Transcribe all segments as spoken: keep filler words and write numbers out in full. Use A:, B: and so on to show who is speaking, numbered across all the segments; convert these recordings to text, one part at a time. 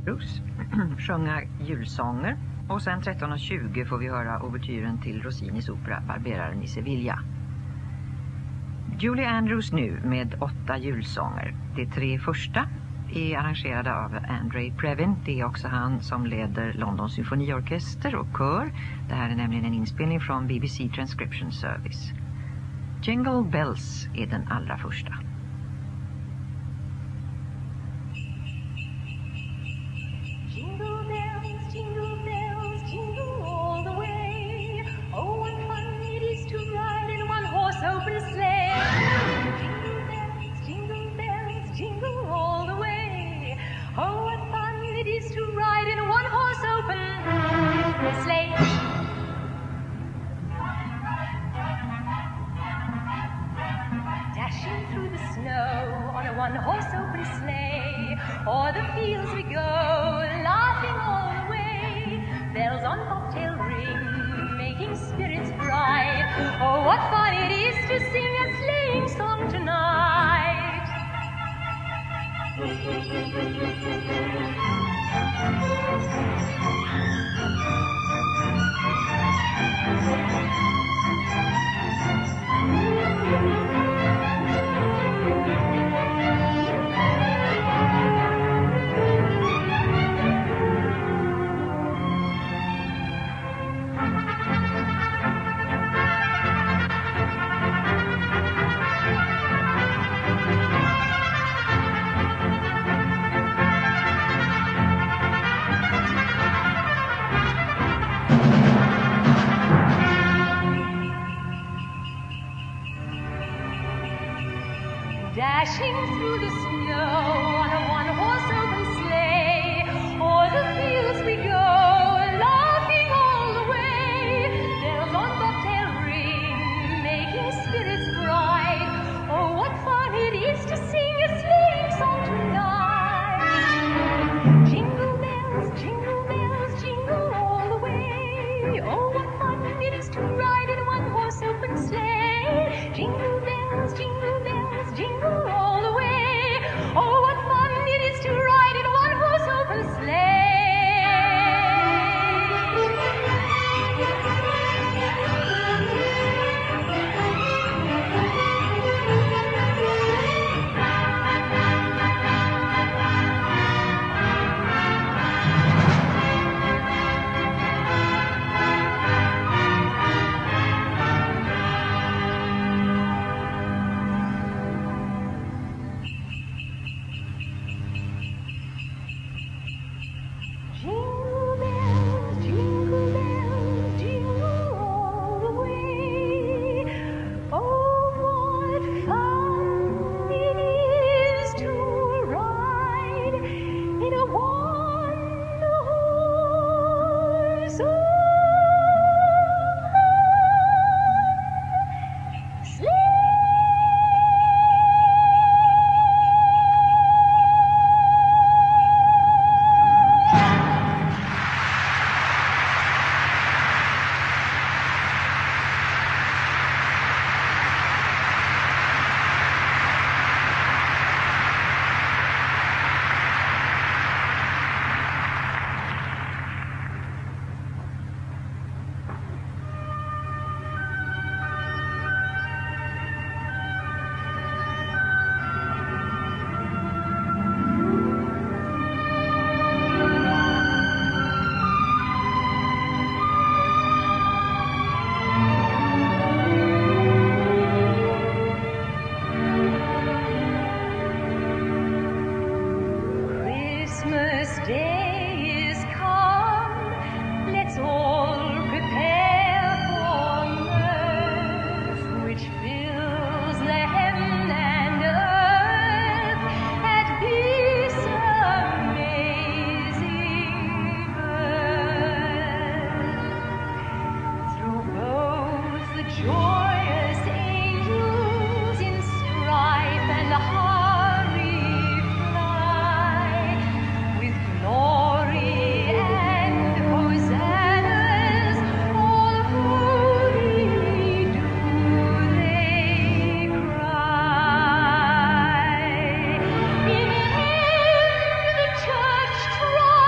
A: Bruce sjunga julsånger och sen tretton och tjugo får vi höra ouvertyren till Rossinis opera Barberaren i Sevilla. Julie Andrews nu med åtta julsånger. De tre första är arrangerade av André Previn. Det är också han som leder London Symphony Orchestra och kör. Det här är nämligen en inspelning från B B C Transcription Service. Jingle Bells är den allra första.
B: Dashing through the snow on a one-horse open sleigh, o'er the fields we go, laughing all the way. Bells on bobtail ring, making spirits bright. Oh, what fun it is to sing a sleighing song tonight. Jingle bells, jingle bells, jingle all the way. Oh, what fun it is to ride in a one-horse open sleigh. Jingle bells, jingle bells, jingle all the way. Oh, what fun it is to ride in a one-horse open sleigh. Try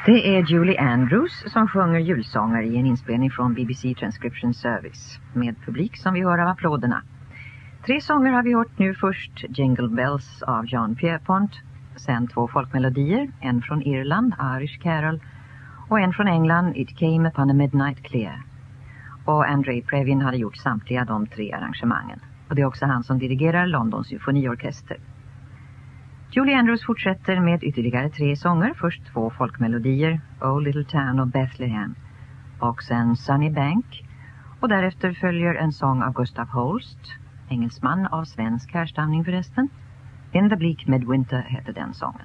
A: Det är Julie Andrews som sjunger julsånger i en inspelning från B B C Transcription Service med publik som vi hör av applåderna. Tre sånger har vi hört nu först, Jingle Bells av John Pierpont, sen två folkmelodier, en från Irland, Irish Carol, och en från England, It Came Upon a Midnight Clear. Och André Previn hade gjort samtliga de tre arrangemangen. Och det är också han som dirigerar London Symphony Orchestra. Julie Andrews fortsätter med ytterligare tre sånger. Först två folkmelodier, Oh Little Town of Bethlehem, och sen Sunny Bank. Och därefter följer en sång av Gustav Holst, engelsman av svensk härstamning förresten. In the Bleak Midwinter heter den sången.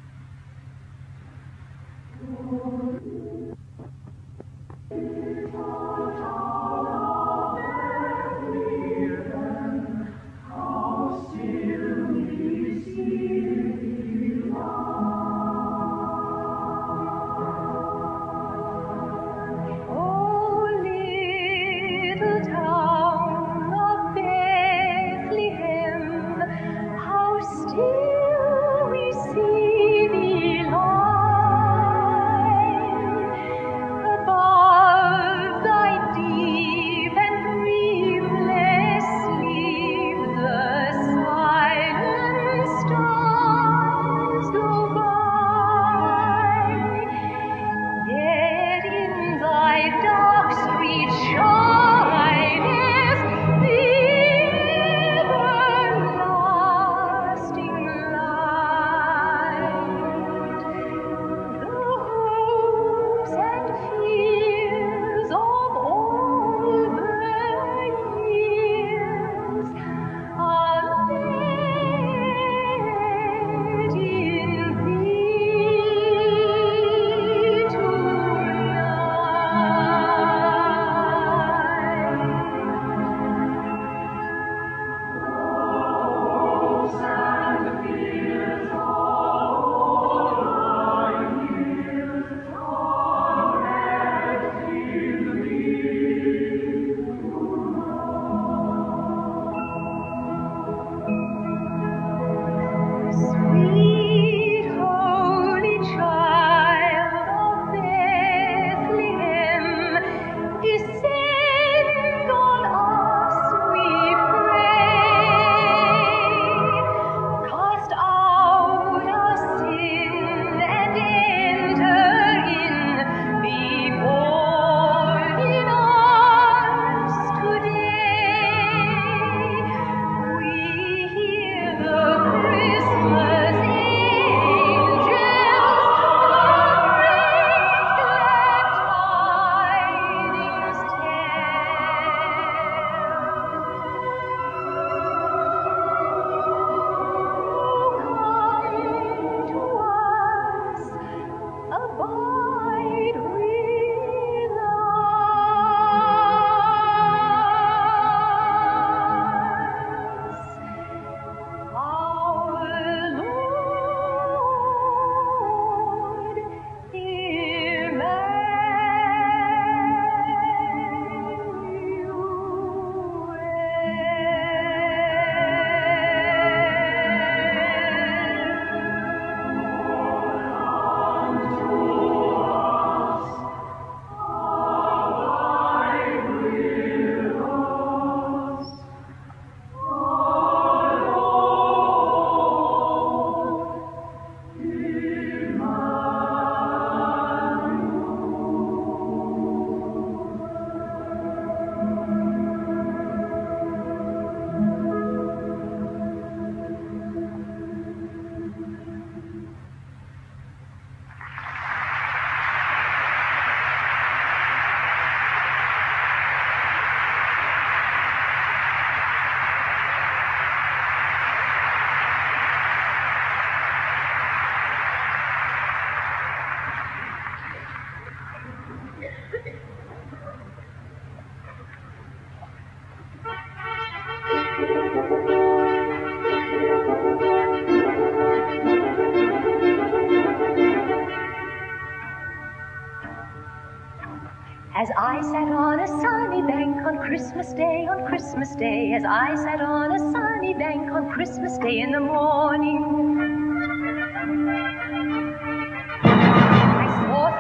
B: As I sat on a sunny bank on Christmas Day, on Christmas Day, as I sat on a sunny bank on Christmas Day in the morning, I saw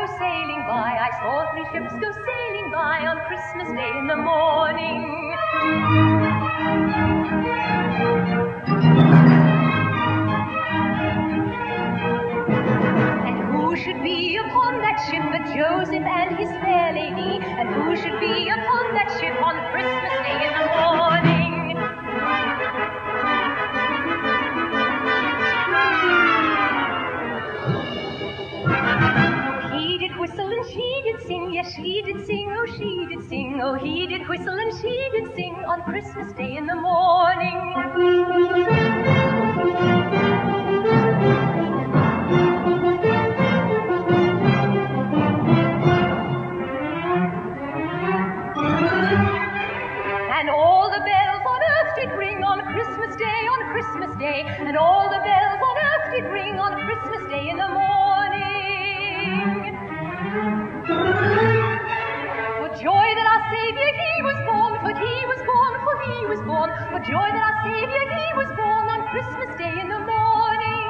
B: sailing by, I saw three ships go sailing by on Christmas Day in the morning. And who should be upon that ship but Joseph and his fair lady? And who should be upon that ship on Christmas Day in the morning? He did whistle and she did sing, yes she did sing, oh she did sing. Oh he did whistle and she did sing on Christmas Day in the morning. And all the bells on earth did ring on Christmas Day, on Christmas Day. And all the bells on earth did ring on Christmas Day in the morning. For joy that our Saviour he was born, for he was born, for he was born. For joy that our Saviour he was born on Christmas Day in the morning.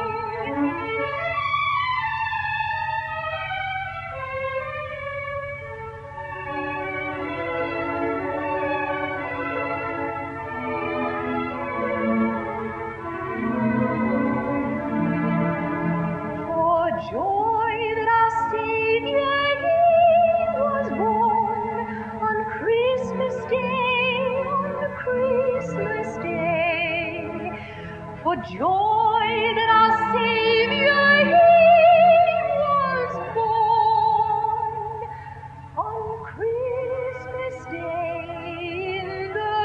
B: Joy that our Saviour he was born on Christmas Day in the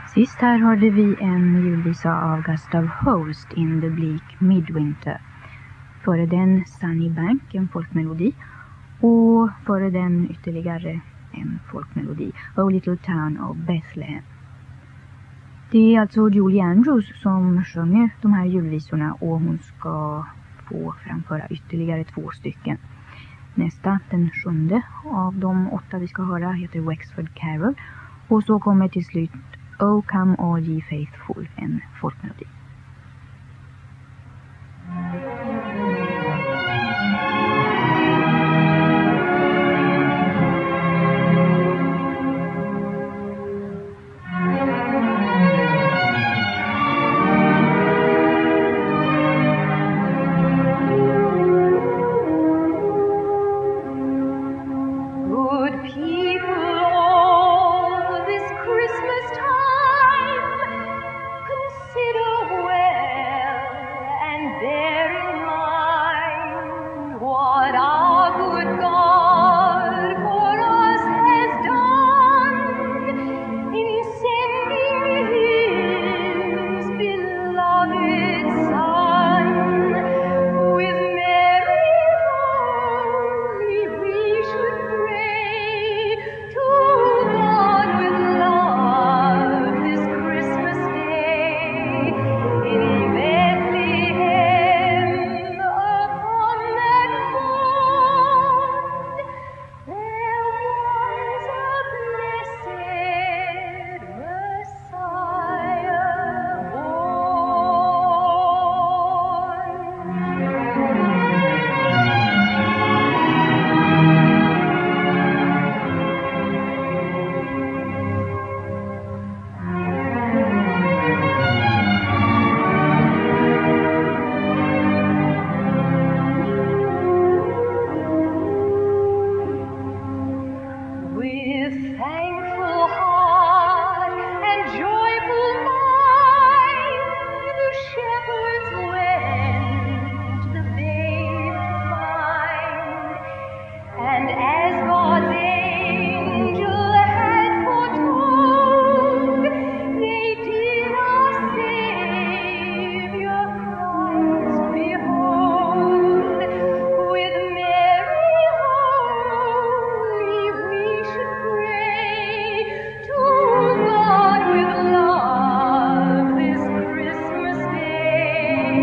C: Sist här hörde vi en julvisa av Gustav Holst, In the Bleak Midwinter. Före den Sunny Bank, en folkmelodi. Och före den ytterligare en folkmelodi, O Little Town of Bethlehem. Det är alltså Julie Andrews som sjunger de här julvisorna och hon ska få framföra ytterligare två stycken. Nästa, den sjunde av de åtta vi ska höra, heter Wexford Carol. Och så kommer till slut O Come All Ye Faithful, en folkmelodi.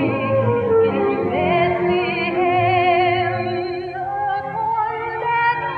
B: That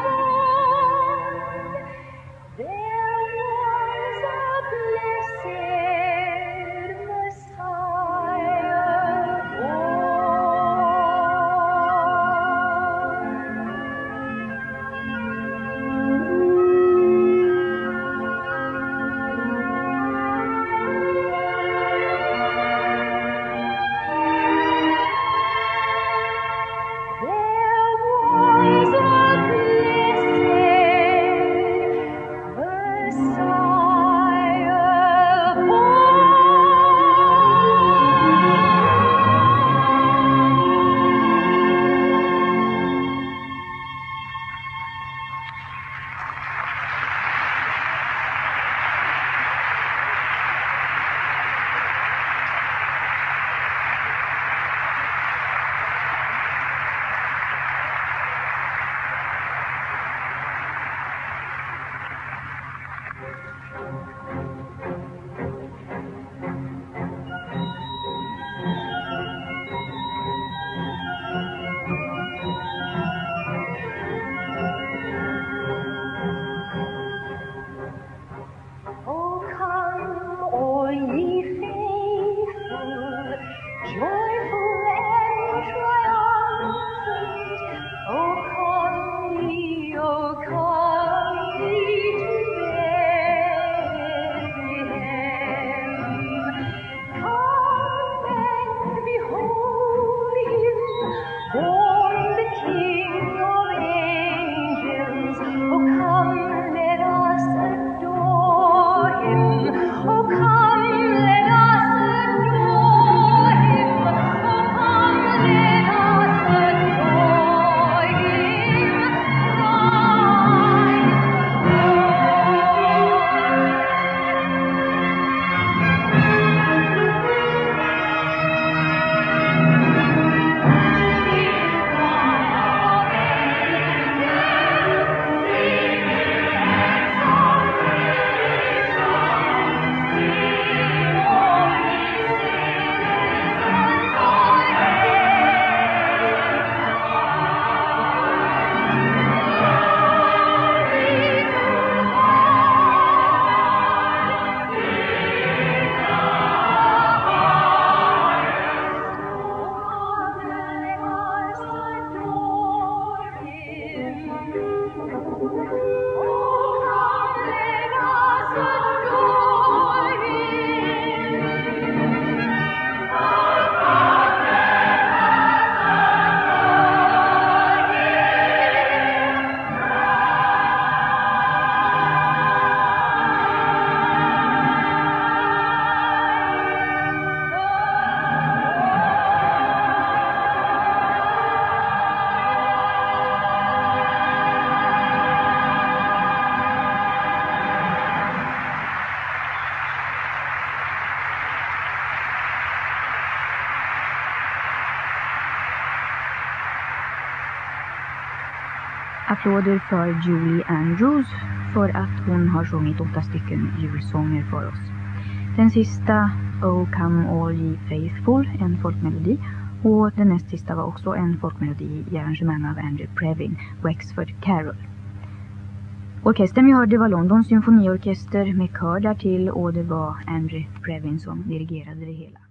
C: Applåder för Julie Andrews för att hon har sjungit åtta stycken julsånger för oss. Den sista, Oh Come All Ye Faithful, en folkmelodi, och den näst sista var också en folkmelodi i arrangemang av André Previn, Wexford Carol. Orkestern vi hörde var London Symphony Orchestra med kör därtill, och det var André Previn som dirigerade det hela.